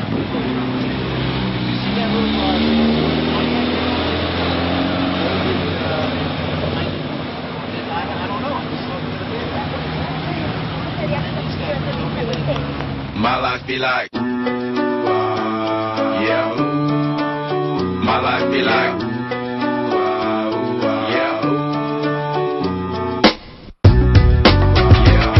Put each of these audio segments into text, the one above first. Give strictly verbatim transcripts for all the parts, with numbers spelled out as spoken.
My life be like, ooh, ah, yeah, ooh. My life be like, ooh, ah, ooh, ah, yeah, ooh. Yeah,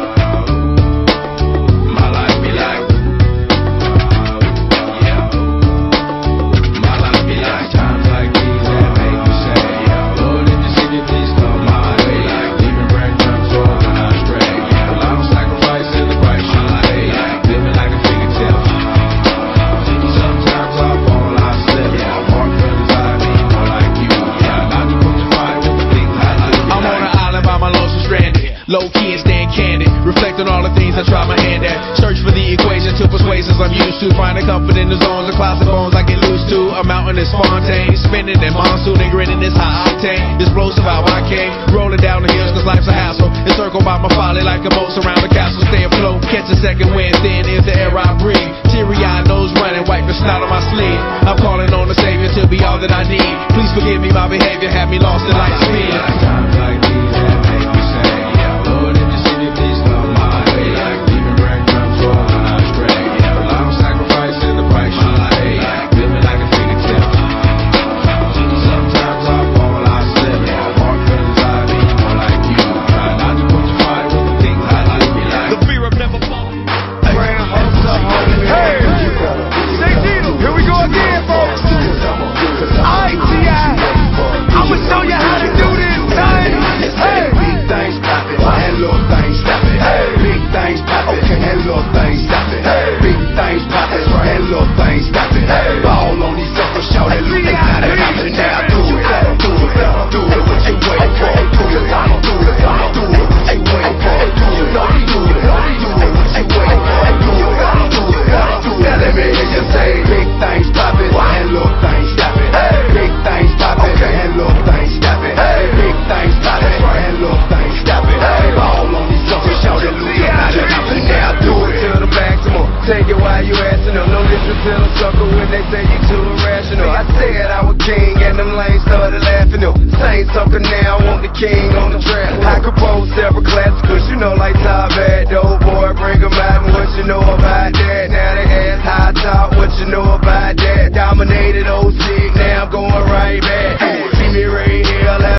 ooh. My life be like, ooh, ah, yeah, ooh. My life be like times like these that make me say, yeah, Lord, if you see me, please come my way. Like leaving breadcrumbs for when I stray. Yeah, a lot of sacrifice in the price you pay. Like living like a figure tale. Sometimes I fall, I slip. Yeah, more brothers I mean, more like you. Yeah, not to put the fire with the things I do. I'm on an island by my lonesome stranded. Low key and staying candid. Reflect on all the things I try my hand at. Search for the equation to persuasions I'm used to. Finding comfort in the zones of closet bones I get loose to. A mountain is spontaneous. Spinning in monsoon and grinning this high octane. Explosive how I came. Rolling down the hills cause life's a hassle. Encircled by my folly like a moat around the castle. Stay afloat. Catch a second wind. Thin is the air I breathe. Teary-eyed nose running. Wipe the snot on my sleeve. I'm calling on the Savior to be all that I need. Please forgive me my behavior. Had me lost in light speed. Times like these that make me say, yeah, Lord, if you see me, please come my way. Like leaving breadcrumbs for when I stray. Yeah, a lot of sacrifice in the price you pay. Like living like a figure tale. Sometimes I fall, I slip. Yeah, more brothers I mean, more like you. Try not to put your fire with the things I do. Be like The fear of never falling. Hey, Say Dino, here we go again, folks. I T I, I'ma show you how to do this, son. Hey, big things poppin', and little things stoppin'. Big things poppin', and little things stoppin'. Big things poppin', and little things stoppin'. Ball on these suckers, shout it, look, they got it poppin'. Now do it, do it, do it, what you waiting for? Do it, do it, do it, what you waiting for? Do it, do it, do it, what you waiting for? Do it, do it, do it. Now let me hear you say, big things poppin', and little things stoppin'. Big things poppin', and little things stoppin'. Big things poppin', and little things stoppin'. Ball on these suckers, shout it, look, they got it poppin'. Now do it to the maximum. Take it while you asking them. No listen to them sucker when they say you too irrational. I said I was king and them lanes started laughing them. Same sucker now, I want the king on the track. I compose several classicals, you know, like Top Bad, dope boy, bring 'em out and what you know about that. Now they ask high top, what you know about that. Dominated O C, now I'm going right back. See me right here.